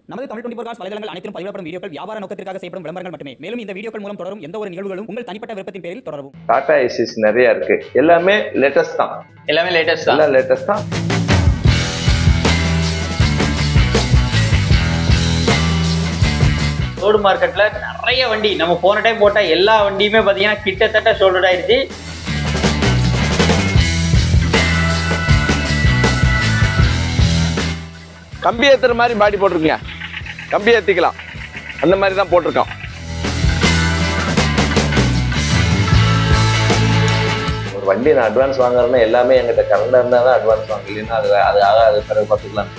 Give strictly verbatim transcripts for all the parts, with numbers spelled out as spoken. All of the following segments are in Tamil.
நமது தமிழ் டுவெண்டி ஃபோர் காஸ் வலைதளங்கள் அனைத்தும் பதிவிடப்படும் வீடியோக்கள் வியாபார நோக்கத்திற்காக செய்யப்படும் விளம்பரங்கள் மட்டுமே. மேலும் இந்த வீடியோக்கள் மூலம் தொடரும் எந்த ஒரு நிகழ்வுகளும் உங்கள் தனிப்பட்ட விருப்பத்தின் பேரில் தொடரவும். டாடா ஏசிஸ் நிறைய இருக்கு. எல்லாமே லேட்டஸ்ட் தான். எல்லாமே லேட்டஸ்ட் தான். எல்லாம் லேட்டஸ்ட் தான். ரோடு மார்க்கெட்ல நிறைய வண்டி நம்ம போன டைம் போட்ட எல்லா வண்டியுமே பாத்தீங்கன்னா கிட்டத்தட்ட சோல்ட் ஆயிடுச்சு. கம்பி ஏத்துற மாதிரி பாடி போட்டிருக்கீங்க. கம்பி ஏத்திக்கலாம் அந்த மாதிரி தான் போட்டிருக்கோம். ஒரு வண்டி நான் அட்வான்ஸ் வாங்குறேன்னா எல்லாமே எங்கிட்ட கரண்டா இருந்தா தான் அட்வான்ஸ் வாங்க, இல்லைன்னா அது அது ஆகாது, பிறகு பார்த்துக்கலாம்.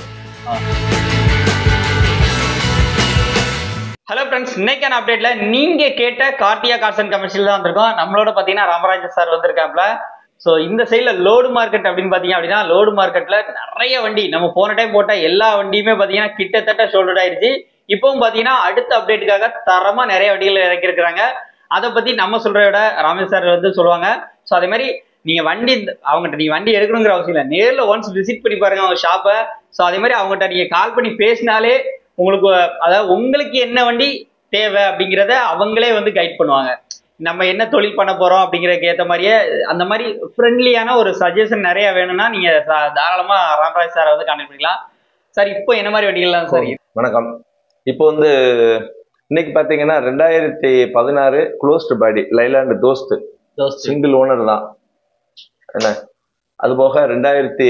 ஹலோ ஃப்ரெண்ட்ஸ், இன்னைக்கான அப்டேட்ல நீங்க கேட்ட கார்த்தியா கார்ஸ் அண்ட் கமர்ஷியல் தான் வந்திருக்கோம். நம்மளோட பாத்தீங்கன்னா ராமராஜன் சார் வந்திருக்காப்ல. ஸோ இந்த சைட்ல லோடு மார்க்கெட் அப்படின்னு பாத்தீங்க அப்படின்னா லோடு மார்க்கெட்ல நிறைய வண்டி நம்ம போன டைம் போட்ட எல்லா வண்டியுமே பாத்தீங்கன்னா கிட்டத்தட்ட சோல்ட் ஆயிடுச்சு. இப்பவும் பாத்தீங்கன்னா அடுத்த அப்டேட்டுக்காக தரமா நிறைய வண்டிகள் இறக்கிருக்கிறாங்க. அதை பத்தி நம்ம சொல்றத விட ராமேஷ் சார் வந்து சொல்லுவாங்க. ஸோ அதே மாதிரி நீங்க வண்டி அவங்ககிட்ட நீங்க வண்டி எடுக்கணுங்கிற அவசியம் இல்லை, நேரில் ஒன்ஸ் விசிட் பண்ணி பாருங்க அவங்க ஷாப்பை. ஸோ அதே மாதிரி அவங்ககிட்ட நீங்க கால் பண்ணி பேசினாலே உங்களுக்கு அதாவது உங்களுக்கு என்ன வண்டி தேவை அப்படிங்கிறத அவங்களே வந்து கைட் பண்ணுவாங்க. நம்ம என்ன தொழில் பண்ண போறோம் அப்படிங்கிறதுக்கு ஏற்ற மாதிரியே அந்த மாதிரி ஃப்ரெண்ட்லியான ஒரு சஜஷன் நிறைய வேணும்னா நீங்க தாராளமா ராமராஜ் சாரை வந்து கான்டாக்ட் பண்ணிக்கலாம். சார் இப்போ என்ன மாதிரி வண்டிகள்லாம் சார்? வணக்கம். இப்போ வந்து இன்னைக்கு பாத்தீங்கன்னா ரெண்டாயிரத்தி பதினாறு closed body Leyland Dost single owner தான் என்ன. அது போக ரெண்டாயிரத்தி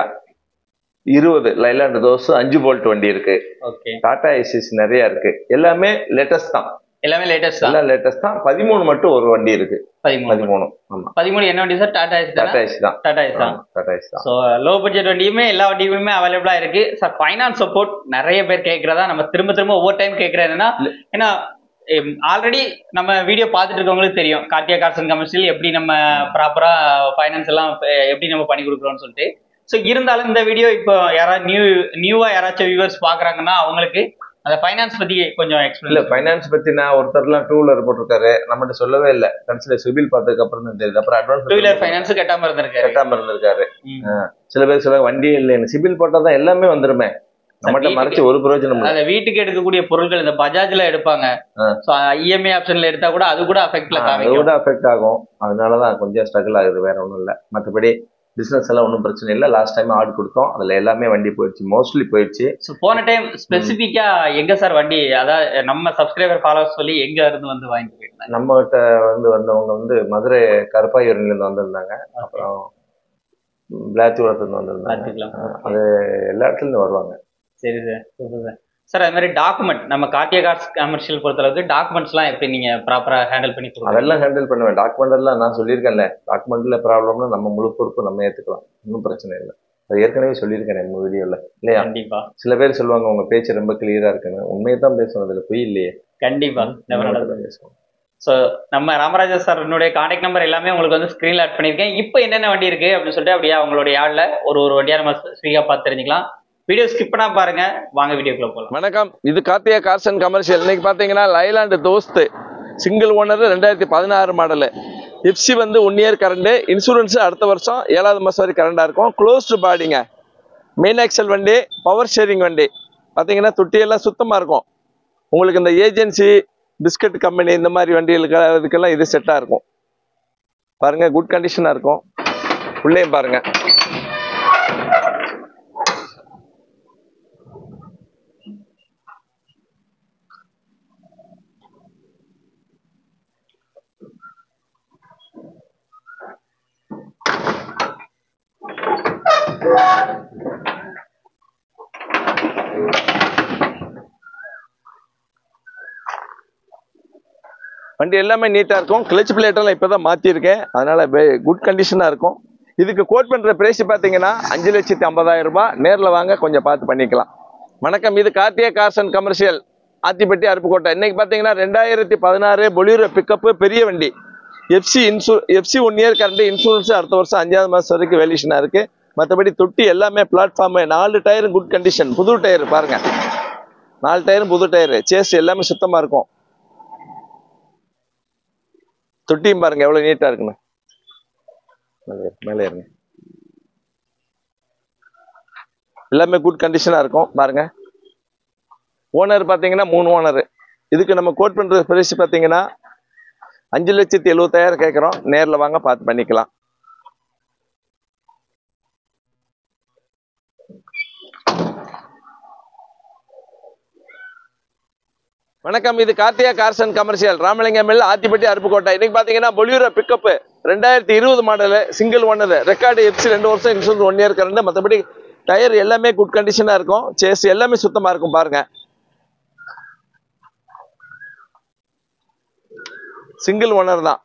இருபது லைலாண்டு தோஸ்து அஞ்சு போல்ட் வண்டி இருக்கு. டாடா ஏசிஸ் நிறைய இருக்கு. எல்லாமே லேட்டஸ்ட் தான். எல்லாமே லேட்டஸ்ட் தான். லேட்டஸ்ட் தான். பதிமூணு மட்டும் ஒரு வண்டி இருக்கு. பதிமூணு. ஆமா, பதிமூணு என்ன வண்டி sir? Tata Ace. Tata Ace தான். டாடா ஏசி தான். டாடா ஏசி தான். சோ லோ பட்ஜெட் வண்டியுமே எல்லா வண்டியுமே அவைலபிளா இருக்கு சார். ஃபைனான்ஸ் சப்போர்ட் நிறைய பேர் கேட்கறதா நம்ம திரும்ப திரும்ப ஒவ்வொரு டைம் கேட்கறது என்னன்னா, ஏன்னா ஆல்ரெடி நம்ம வீடியோ பார்த்துட்டு இருக்கவங்களுக்கு தெரியும் கார்த்தியா கார்ஸ் அண்ட் கமர்ஷியல் எப்படி நம்ம ப்ராப்பரா ஃபைனான்ஸ் எல்லாம் எப்படி நம்ம பண்ணி கொடுக்குறோம்னு சொல்லிட்டு. ஸோ இருந்தாலும் இந்த வீடியோ இப்போ யாராவது நியூ நியூவா யாராச்சும் வியூவர்ஸ் பாக்குறாங்கன்னா அவங்களுக்கு அந்த ஃபைனான்ஸ் பத்தி கொஞ்சம் எக்ஸ்பிளைன். இல்ல, ஃபைனான்ஸ் பத்தி நான் ஒருத்தர்லாம் டூ வீலர் போட்டிருக்காரு, நம்மகிட்ட சொல்லவே இல்லை. கடைசியில சிபில் பார்த்ததுக்கு அப்புறம் தான் தெரியுது. அப்புறம் அட்வான்ஸ் டூ வீலர் ஃபைனான்ஸ் கட்டாம இருந்திருக்காரு கட்டாம இருந்திருக்காரு சில பேர் சொல்ல வண்டியே இல்லைன்னு. சிபில் போட்டா தான் எல்லாமே வந்துருமே, நம்மகிட்ட மறைச்சு ஒரு பிரயோஜனம். அந்த வீட்டுக்கு எடுக்கக்கூடிய பொருட்கள் இந்த பஜாஜ்ல எடுப்பாங்க, இஎம்ஐ ஆப்ஷன்ல எடுத்தா கூட அது கூட அஃபெக்ட்ல அது கூட அஃபெக்ட் ஆகும். அதனாலதான் கொஞ்சம் ஸ்ட்ரகிள் ஆகுது, வேற ஒன்றும் இல்லை. மற்றபடி பிசினஸ் எல்லாம் ஒன்றும் பிரச்சனை இல்லை. லாஸ்ட் டைம் ஆர்டர் கொடுத்தோம், அதுல எல்லாமே வண்டி போயிடுச்சு, மோஸ்ட்லி போயிடுச்சு. போன டைம் ஸ்பெசிபிக்கா எங்க சார் வண்டி, அதாவது நம்ம சப்ஸ்கிரைபர் ஃபாலோவர்ஸ் சொல்லி எங்க இருந்து வந்து வாங்கிட்டு போயிருந்தாங்க? நம்ம கிட்ட வந்து வந்தவங்க வந்து மதுரை கருப்பாயூர்ல இருந்து வந்திருந்தாங்க, அப்புறம் பிளாத்தியூரத்துல இருந்து வந்திருந்தாங்க. அது எல்லா இடத்துல இருந்து வருவாங்க. சரி சார். சார் அது மாதிரி டாக்குமெண்ட் நம்ம கார்த்தியா கார்ஸ் கமர்ஷியல் பொறுத்தளவுக்கு டாக்குமெண்ட்ஸ் எல்லாம் எப்படி நீங்க ப்ராப்பரா ஹேண்டில் பண்ணி கொடுங்க? அதெல்லாம் ஹேண்டில் பண்ணுவேன். டாக்குமெண்ட் எல்லாம் நான் சொல்லியிருக்கேன்ல, டாக்குமெண்ட்ல ப்ராப்ளம்னா நம்ம முழு பொறுப்பு நம்ம ஏத்துக்கலாம், ஒன்றும் பிரச்சனை இல்லை. அது ஏற்கனவே சொல்லியிருக்கேன் நம்ம வீடியோல இல்லையா? கண்டிப்பா. சில பேர் சொல்லுவாங்க உங்க பேச்சு ரொம்ப கிளியரா இருக்குன்னு. உண்மையை தான் பேசுவோம், அதுல பொய் இல்லையே. கண்டிப்பா பேசுவோம். ஸோ நம்ம ராமராஜா சார்னுடைய கான்டாக்ட் நம்பர் எல்லாமே உங்களுக்கு வந்து ஸ்கிரீன்ல ஆட் பண்ணியிருக்கேன். இப்போ என்னென்ன வண்டி இருக்கு அப்படின்னு சொல்லிட்டு அப்படியே அவங்களுடைய ஆள்ல ஒரு ஒரு வண்டியா நம்ம ஸ்பீக்கா பார்த்து தெரிஞ்சுக்கலாம். வீடியோ ஸ்கிப் பண்ணா பாருங்க, வாங்க வீடியோக்குள்ள போகலாம். வணக்கம், இது கார்த்தியா கார்ஸ் அண்ட் கமர்ஷியல். இன்னைக்கு பாத்தீங்கன்னா லைலாண்டு தோஸ்து சிங்கிள் ஓனர் ரெண்டாயிரத்தி பதினாறு மாடலு. எஃப்சி வந்து ஒன் இயர் கரண்ட், இன்சூரன்ஸ் அடுத்த வருஷம் ஏழாவது மாசம் வரைக்கும் கரண்டா இருக்கும். க்ளோஸ்டு பாடிங்க, மெயின் ஆக்சல் வண்டி, பவர் ஷேரிங் வண்டி. பாத்தீங்கன்னா தொட்டியெல்லாம் சுத்தமா இருக்கும். உங்களுக்கு இந்த ஏஜென்சி பிஸ்கட் கம்பெனி இந்த மாதிரி வண்டிகளுக்கு அதுக்கெல்லாம் இது செட்டா இருக்கும். பாருங்க, குட் கண்டிஷனா இருக்கும். உள்ளேயும் பாருங்க, வண்டி எல்லாமே நீட்டா இருக்கும். கிளச் பிளேட் எல்லாம் இப்பதான் மாத்திருக்கேன், அதனால குட் கண்டிஷனா இருக்கும். இதுக்கு கோட் பண்ற பிரைஸ் பாத்தீங்கன்னா அஞ்சு லட்சத்தி ஐம்பதாயிரம் ரூபாய். நேர்ல வாங்க, கொஞ்சம் பார்த்து பண்ணிக்கலாம். வணக்கம், இது Karthiya cars and commercial, Athipatti Aruppukottai. இன்னைக்கு பாத்தீங்கன்னா ரெண்டாயிரத்தி பதினாறு பொலியூரோ பிக்கப் பெரிய வண்டி. எஃப்சி இன்சூ FC one year current, insurance அடுத்த வருஷம் அஞ்சாவது மாசம் வரைக்கும் வேல்யூஷனா இருக்கு. மற்றபடி தொட்டி எல்லாமே பிளாட்ஃபார்ம், நாலு டயரும் குட் கண்டிஷன், புது டயர் பாருங்க, நாலு டயரும் புது டயரு. சேஸ் எல்லாமே சுத்தமா இருக்கும். தொட்டியும் பாருங்க எவ்வளவு நீட்டா இருக்குன்னு. மேலே இருங்க, எல்லாமே குட் கண்டிஷனா இருக்கும் பாருங்க. ஓனர் பார்த்தீங்கன்னா மூணு ஓனர். இதுக்கு நம்ம கோட் பண்ணுற பிரைஸ் பார்த்தீங்கன்னா அஞ்சு லட்சத்தி எழுபத்தாயிரம் கேட்குறோம். நேரில் வாங்க பார்த்து பண்ணிக்கலாம். வணக்கம், இது Karthiya cars and commercial, Ramalingam mill, Athipatti, Aruppukottai. இன்னைக்கு பார்த்தீங்கன்னா பொலியூரோ பிக்கப் ரெண்டாயிரத்தி இருபது model, single owner, record FC ரெண்டு வருஷம், இன்சூரன்ஸ் ஒன் இயர் கரண்ட். மற்றபடி டயர் எல்லாமே குட் கண்டிஷனாக இருக்கும். சேஸ் எல்லாமே சுத்தமாக இருக்கும். பாருங்க, சிங்கிள் ஓனர் தான்.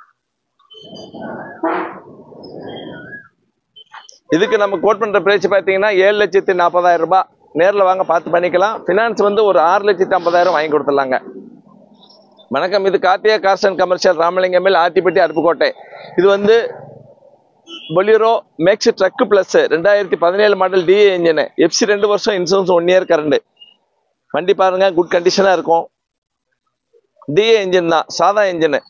இதுக்கு நம்ம கோட் பண்ற பிரைஸ் பார்த்தீங்கன்னா ஏழு லட்சத்தி நாற்பதாயிரம் ரூபாய். நேரில் வாங்க பார்த்து பண்ணிக்கலாம். ஃபினான்ஸ் வந்து ஒரு ஆறு லட்சத்தி ஐம்பதாயிரம் வாங்கி கொடுத்துடலாங்க. வணக்கம், இது Karthiya cars and commercial, Ramalingam mill, Athipatti, Aruppukottai. இது வந்து பொலியூரோ மேக்ஸ் ட்ரக் பிளஸ் ரெண்டாயிரத்தி பதினேழு மாடல் டிஏ இன்ஜின், எஃப்சி ரெண்டு வருஷம், இன்சூரன்ஸ் ஒன் இயர் கரண்ட். வண்டி பாருங்க, குட் கண்டிஷனாக இருக்கும். டிஏ இன்ஜின் தான், சாதா இன்ஜின்.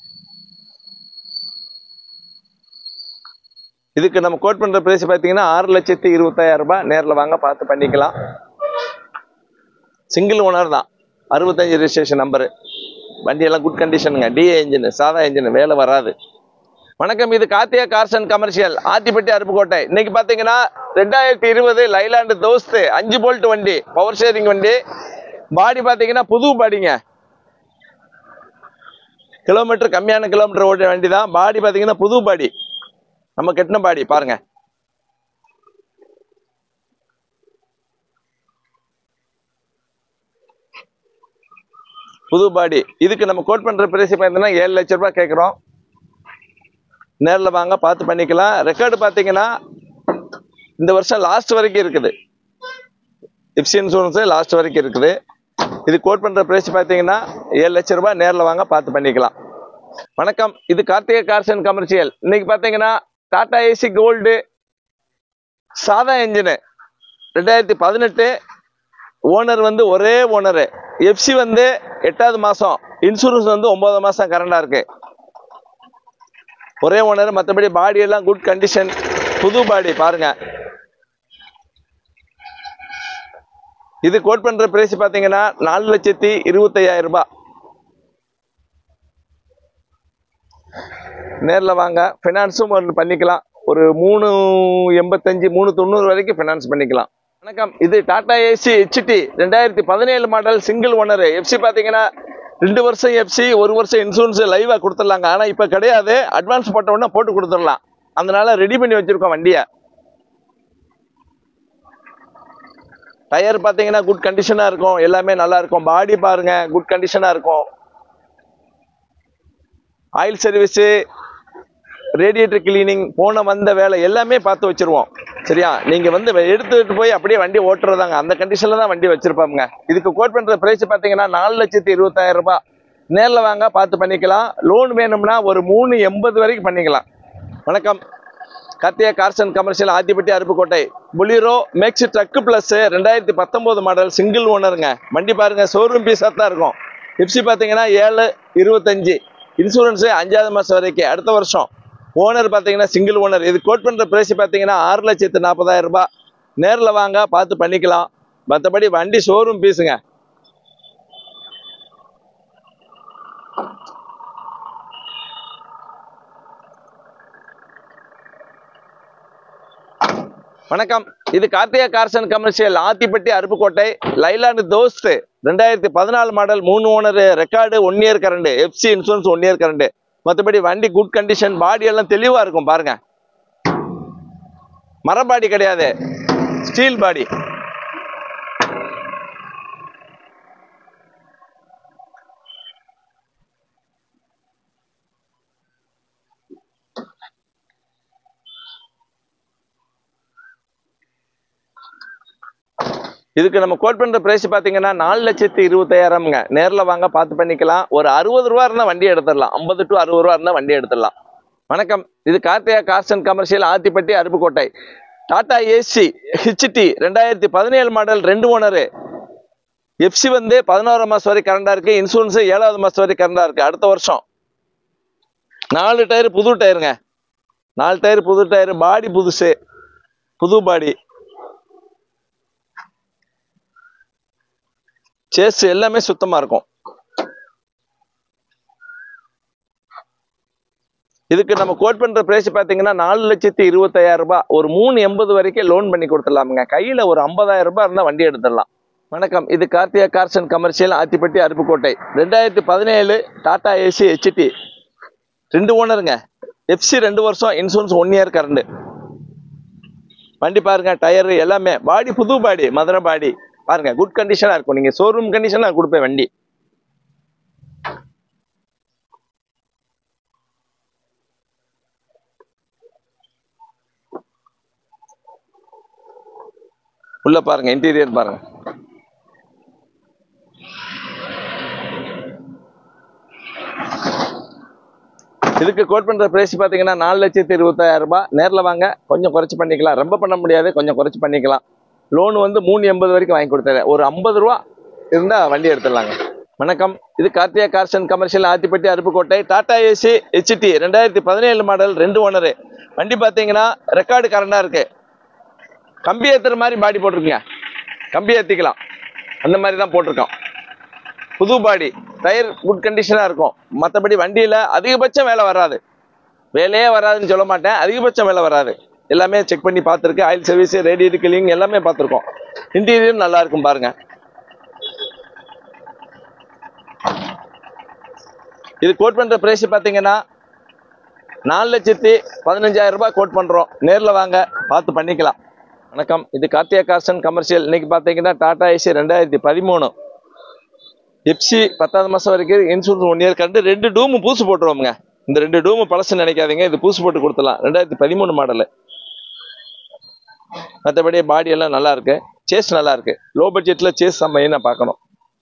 இதுக்கு நம்ம கோட் பண்ற பிரைஸ் பார்த்தீங்கன்னா ஆறு லட்சத்தி இருபத்தாயிரம் ரூபாய். நேரில் வாங்க பார்த்து பண்ணிக்கலாம். சிங்கிள் ஓனர் தான், அறுபத்தஞ்சு ரெஜிஸ்ட்ரேஷன் நம்பரு. வண்டியெல்லாம் குட் கண்டிஷனுங்க. டிஏ இன்ஜின், சாதா இன்ஜின், வேலை வராது. வணக்கம், இது Karthiya cars and commercial, Athipatti, Aruppukottai. இன்னைக்கு பார்த்தீங்கன்னா ரெண்டாயிரத்தி இருபது லைலாண்டு தோஸ்து அஞ்சு போல்ட் வண்டி, பவர் ஷேரிங் வண்டி. பாடி பார்த்தீங்கன்னா புது பாடிங்க, கிலோமீட்டர் கம்மியான கிலோமீட்டர் ஓட்ட வண்டி தான். பாடி பார்த்தீங்கன்னா புது பாடி, நம்ம கெட்டின பாடி பாருங்க. புது பாடி. இதுக்கு நம்ம கோட் பண்ற பிரைஸ் பார்த்தீங்கன்னா ஏழு லட்சம் ரூபாய் கேட்குறோம். நேரில் வாங்க பார்த்து பண்ணிக்கலாம். ரெக்கார்டு பார்த்தீங்கன்னா இந்த வருஷம் லாஸ்ட் வரைக்கும் இருக்குது. எஃப்சி இன்சூரன்ஸ் லாஸ்ட் வரைக்கும் இருக்குது. இது கோட் பண்ற பிரைஸ் பார்த்தீங்கன்னா ஏழு லட்சம் ரூபாய். நேரில் வாங்க பார்த்து பண்ணிக்கலாம். வணக்கம், இது கார்த்திகா கார்ஸ் அண்ட் கமர்ஷியல். இன்னைக்கு பார்த்தீங்கன்னா டாடா ஏசி கோல்டு சாதா இன்ஜினு, ரெண்டாயிரத்தி பதினெட்டு ஓனர் வந்து ஒரே ஓனரு. எஃப்சி வந்து எட்டாவது மாசம், இன்சூரன்ஸ் வந்து ஒன்பது மாசம் கரண்டா இருக்கு. ஒரே ஓனர். மற்றபடி பாடி எல்லாம் குட் கண்டிஷன், புது பாடி பாருங்க. இது கோட் பண்ற பிரைஸ் பாத்தீங்கன்னா நாலு லட்சத்தி இருபத்தி ஐயாயிரம் ரூபாய். நேரில் வாங்க. ஃபினான்ஸும் பண்ணிக்கலாம். ஒரு மூணு எண்பத்தஞ்சு மூணு தொண்ணூறு வரைக்கும் ஃபினான்ஸ் பண்ணிக்கலாம். வணக்கம், இது டாடா ஏசி ஹெச்டி ரெண்டாயிரத்தி பதினேழு மாடல், சிங்கிள் ஓனர். எஃப்சி பார்த்தீங்கன்னா ரெண்டு வருஷம் எஃப்சி, ஒரு வருஷம் இன்சூரன்ஸ் லைவாக கொடுத்துடலாங்க. ஆனால் இப்போ கிடையாது, அட்வான்ஸ் போட்ட உடனே போட்டு கொடுத்துடலாம். அதனால ரெடி பண்ணி வச்சிருக்கோம் வண்டியை. டயர் பார்த்தீங்கன்னா குட் கண்டிஷனாக இருக்கும், எல்லாமே நல்லா இருக்கும். பாடி பாருங்க, குட் கண்டிஷனாக இருக்கும். ஆயில் சர்வீஸு, ரேடியேட்டர் கிளீனிங், போன வந்த வேலை எல்லாமே பார்த்து வச்சிருவோம். சரியா, நீங்க வந்து எடுத்துட்டு போய் அப்படியே வண்டி ஓட்டுறதாங்க, அந்த கண்டிஷன்ல தான் வண்டி வச்சிருப்பாங்க. இதுக்கு கோட் பண்ற பிரைஸ் பாத்தீங்கன்னா நாலு லட்சத்தி இருபத்தாயிரம் ரூபாய். நேரில் வாங்க பார்த்து பண்ணிக்கலாம். லோன் வேணும்னா ஒரு மூணு எண்பது வரைக்கும் பண்ணிக்கலாம். வணக்கம், Karthiya cars and commercial, Athipatti, Aruppukottai. Bolero max truck plus ரெண்டாயிரத்தி பத்தொன்பது மாடல், சிங்கிள் ஓனருங்க. வண்டி பாருங்க, ஷோரூம் பீஸா தான் இருக்கும். எஃப்சி பாத்தீங்கன்னா ஏழு இருபத்தஞ்சு, இன்சூரன்ஸ் அஞ்சாவது மாசம் வரைக்கும், அடுத்த வருஷம். ஓனர் பார்த்தீங்கன்னா சிங்கிள் ஓனர். இது கோட் பண்ற பிரைஸ் பார்த்தீங்கன்னா ஆறு லட்சத்து நாற்பதாயிரம் ரூபாய். நேரில் வாங்க பார்த்து பண்ணிக்கலாம். மற்றபடி வண்டி ஷோரூம் பீஸுங்க. வணக்கம், இது Karthiya cars and commercial, Athipatti, Aruppukottai. Leyland Dost ரெண்டாயிரத்தி பதினாலு மாடல், மூணு owner, record one year current, FC insurance one year current. மற்றபடி வண்டி குட் கண்டிஷன், பாடி எல்லாம் தெளிவா இருக்கும். பாருங்க, மரபாடி கிடையாது, ஸ்டீல் பாடி. இதுக்கு நம்ம கோட் பண்ற பிரைஸ் பாத்தீங்கன்னா நாலு லட்சத்தி இருபத்தாயிரம்ங்க. நேரில் வாங்க பார்த்து பண்ணிக்கலாம். ஒரு அறுபது ரூபா இருந்தா வண்டி எடுத்துடலாம். ஐம்பது டு அறுபது ரூபா இருந்தா வண்டி எடுத்துடலாம். வணக்கம், இது Karthiya cars and commercial, Athipatti, Aruppukottai. Tata Ace HD ரெண்டாயிரத்தி பதினேழு மாடல், ரெண்டு ஓனரு. எஃப்சி வந்து பதினோரு மாசம் வரை கரண்டா இருக்கு, இன்சூரன்ஸ் ஏழாவது மாசம் வரை கரண்டா இருக்கு, அடுத்த வருஷம். நாலு டயர் புது டயருங்க, நாலு டயர் புது டயர். பாடி புதுசு, புது பாடி. சேஸ் எல்லாமே சுத்தமா இருக்கும். இதுக்கு நம்ம கோட் பண்ற பிரைஸ் பாத்தீங்கன்னா நாலு லட்சத்தி இருபத்தாயிரம் ரூபாய். ஒரு மூணு எண்பது வரைக்கும் லோன் பண்ணி கொடுத்துடலாமுங்க. கையில ஒரு ஐம்பதாயிரம் ரூபாய் இருந்தா வண்டி எடுத்துடலாம். வணக்கம், இது Karthiya cars and commercial, Athipatti, Aruppukottai. ரெண்டாயிரத்தி பதினேழு டாடா ஏசி ஹெச்டி, ரெண்டு ஓனருங்க. எஃப்சி ரெண்டு வருஷம், இன்சூரன்ஸ் ஒன் இயர் கரண்ட். வண்டி பாருங்க, டயர் எல்லாமே பாடி புது பாடி, மதுரை பாடி பாருங்க, குட் கண்டிஷனா இருக்கும். நீங்க ஷோரூம் கண்டிஷனா கொடுப்பேன் வண்டி. உள்ள பாருங்க, இன்டீரியர் பாருங்க. இதுக்கு கோட் பண்ற பிரைஸ் பாத்தீங்கன்னா நாலு லட்சத்தி இருபத்தாயிரம் ரூபாய். நேரில் வாங்க, கொஞ்சம் குறைச்சு பண்ணிக்கலாம். ரொம்ப பண்ண முடியாது, கொஞ்சம் குறைச்சு பண்ணிக்கலாம். லோன் வந்து மூணு எண்பது வரைக்கும் வாங்கி கொடுத்தாரு. ஒரு ஐம்பது ரூபா இருந்தா வண்டி எடுத்துடலாங்க. வணக்கம், இது Karthiya cars and commercial, Athipatti, Aruppukottai. Tata Ace HD ரெண்டாயிரத்தி பதினேழு மாடல், ரெண்டு ஓனரு. வண்டி பாத்தீங்கன்னா ரெக்கார்டு கரண்டா இருக்கு. கம்பி ஏத்துற மாதிரி பாடி போட்டிருக்குங்க. கம்பி ஏத்திக்கலாம், அந்த மாதிரி தான் போட்டிருக்கோம். புது பாடி, டயர் குட் கண்டிஷனா இருக்கும். மற்றபடி வண்டியில அதிகபட்சம் வேலை வராது. வேலையே வராதுன்னு சொல்ல மாட்டேன், அதிகபட்சம் வேலை வராது. எல்லாமே செக் பண்ணி பார்த்துருக்கு. ஆயில் சர்வீஸ், ரேடியேட்டர் கிளீனிங் எல்லாமே பார்த்துருக்கோம். இன்டீரியர் நல்லா இருக்கும் பாருங்க. இது கோட் பண்ற பிரைஸ் பாத்தீங்கன்னா நாலு லட்சத்தி பதினஞ்சாயிரம் ரூபாய் கோட் பண்றோம். நேரில் வாங்க, பார்த்து பண்ணிக்கலாம். வணக்கம், இது கார்த்தியா கார்ஸ் அண்ட் கமர்ஷியல். இன்னைக்கு பாத்தீங்கன்னா டாடா ஏசி ரெண்டாயிரத்தி பதிமூணு, எப்சி பத்தாவது மாசம் வரைக்கும், இன்சூரன்ஸ் ஒன் இயர் கண்டு, ரெண்டு டூமு பூசு போட்டுருவோமுங்க. இந்த ரெண்டு டூமு பழசு நினைக்காதீங்க, இது பூசு போட்டு கொடுத்துலாம். ரெண்டாயிரத்தி பதிமூணு மாடலு. மற்றபடி பாடி எல்லாம் நல்லா இருக்கு, சேஸ் நல்லா இருக்கு. லோ பட்ஜெட்ல சேஸ் நம்ம என்ன பார்க்கணும்.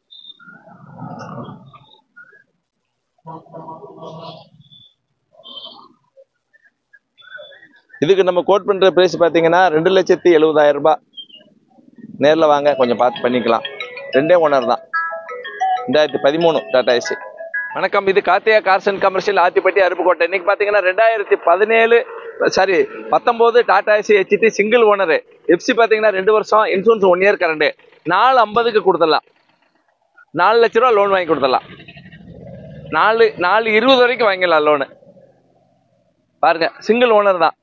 இதுக்கு நம்ம கோட் பண்ற பிரைஸ் பாத்தீங்கன்னா ரெண்டு லட்சத்தி எழுபதாயிரம் ரூபாய். நேரில் வாங்க, கொஞ்சம் பார்த்து பண்ணிக்கலாம். ரெண்டே ஓனர் தான். ரெண்டாயிரத்தி பதிமூணு டாடா ஏசி. வணக்கம், இது Karthiya cars and commercial, Athipatti, Aruppukottai. இன்னைக்கு பாத்தீங்கன்னா ரெண்டாயிரத்தி பதினேழு சாரி பத்தொன்பது Tata Ace HD, single owner. FC பாத்தீங்கன்னா ரெண்டு வருஷம், இன்சூரன்ஸ் ஒன் இயர் கரண்ட். நாலு ஐம்பதுக்கு கொடுத்துடலாம். நாலு லட்ச ரூபா லோன் வாங்கி கொடுத்துடலாம். நாலு நாலு இருபது வரைக்கும் வாங்கிடலாம் லோனு. பாருங்க, சிங்கிள் ஓனர் தான்.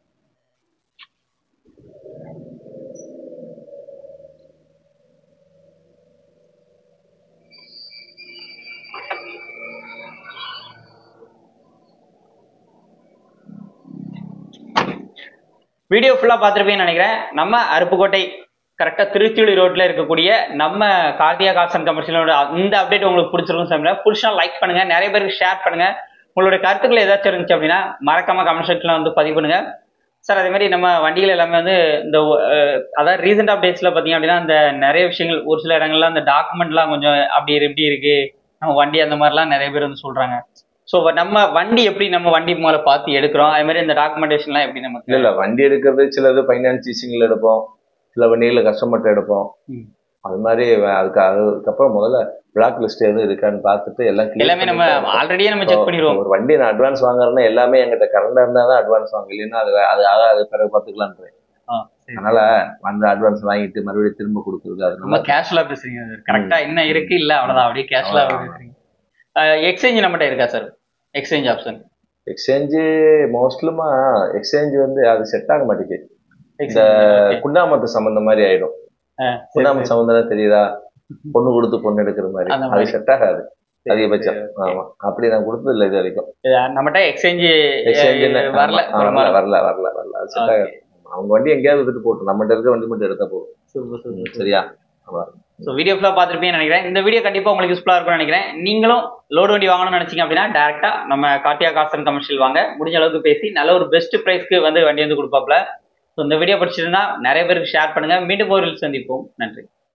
வீடியோ ஃபுல்லா பார்த்துருப்பீங்கன்னு நினைக்கிறேன். நம்ம அருப்புக்கோட்டை கரெக்டா திருச்சுழி ரோட்ல இருக்கக்கூடிய நம்ம கார்த்தியா கார்ஸ் அண்ட் கமர்ஷியலோட இந்த அப்டேட் உங்களுக்கு பிடிச்சிருக்கும் சார். புடிச்சா லைக் பண்ணுங்க, நிறைய பேருக்கு ஷேர் பண்ணுங்க. உங்களுடைய கருத்துக்கள் ஏதாச்சும் இருந்துச்சு அப்படின்னா மறக்காம கமெண்ட் செக்ஷன்ல வந்து பதிவு பண்ணுங்க சார். அதே மாதிரி நம்ம வண்டிகள் எல்லாமே வந்து இந்த அதாவது ரீசெண்ட் அப்டேட்ஸ்ல பாத்தீங்க அப்படின்னா இந்த நிறைய விஷயங்கள், ஒரு சில இடங்கள்ல அந்த டாக்குமெண்ட்லாம் கொஞ்சம் அப்படி எப்படி இருக்கு நம்ம வண்டி, அந்த மாதிரிலாம் நிறைய பேர் வந்து சொல்றாங்க. ஸோ நம்ம வண்டி எப்படி நம்ம வண்டி மேலே பார்த்து எடுக்கிறோம், அதே மாதிரி இந்த டாக்குமெண்டேஷன்லாம் எப்படி நமக்கு இல்லை இல்லை வண்டி எடுக்கிறது சிலது ஃபைனான்ஸ் லீசிங்கில் எடுப்போம், சில வண்டிகளில் கஸ்டமர்கிட்ட எடுப்போம். அது மாதிரி அதுக்கு அதுக்கப்புறம் முதல்ல பிளாக் லிஸ்ட் எதுவும் இருக்கான்னு பார்த்துட்டு எல்லாம் எல்லாமே நம்ம ஆல்ரெடியே நம்ம செக் பண்ணிடுவோம். ஒரு வண்டி நான் அட்வான்ஸ் வாங்குறேன்னா எல்லாமே எங்கிட்ட கரண்டாக இருந்தால் தான் அட்வான்ஸ் வாங்க, இல்லைன்னா அது அது ஆகாது, பிறகு பார்த்துக்கலான்றேன். அதனால அந்த அட்வான்ஸ் வாங்கிட்டு மறுபடியும் திரும்ப கொடுக்குறது, அது நம்ம கேஷ்ல பேசுறீங்க. கரெக்டா என்ன இருக்கு இல்ல அவ்வளவுதான், அப்படியே கேஷ்ல பேசுறீங்க. எக்ஸ்சேஞ்ச் நம்மகிட்ட இருக்கா சார்? எக்ஸ்சேஞ்ச் ஆப்ஷன் எக்ஸ்சேஞ்சு மோஸ்ட்லுமா எக்ஸ்சேஞ்ச் வந்து அது செட் ஆக மாட்டேங்குது. இந்த குண்டாமத்து சம்பந்தம் மாதிரி ஆயிடும். குண்டாமத்து சம்பந்தம் தெரியுதா, பொண்ணு கொடுத்து பொண்ணு எடுக்கிற மாதிரி, அது செட் ஆகாது அதிகபட்சம். ஆமா, அப்படி நான் கொடுத்தது இல்லை இது வரைக்கும். நம்மகிட்ட எக்ஸ்சேஞ்ச் வரல வரல வரல வரல வரல அது செட் ஆகாது. அவங்க வண்டி எங்கேயாவது விட்டுட்டு போட்டோம், நம்மகிட்ட இருக்க வண்டி மட்டும் எடுத்தா போதும். சரியா? ஸோ வீடியோ ஃபுல்லாக பார்த்துருப்பீங்கன்னு நினைக்கிறேன். இந்த வீடியோ கண்டிப்பாக உங்களுக்கு யூஸ்ஃபுல்லாக இருக்கும்னு நினைக்கிறேன். நீங்களும் லோடு வண்டி வாங்கணும்னு நினைச்சிங்க அப்படின்னா டேரெக்டாக நம்ம கார்த்தியா கார்ஸ் அண்ட் கமர்ஷியல் வாங்க. முடிஞ்ச அளவுக்கு பேசி நல்ல ஒரு பெஸ்ட் ப்ரைஸ்க்கு வந்து வண்டி வந்து கொடுப்பாப்ல. ஸோ இந்த வீடியோ பிடிச்சிருந்தா நிறைய பேருக்கு ஷேர் பண்ணுங்கள். மீண்டும் ஒரு சந்திப்போம். நன்றி.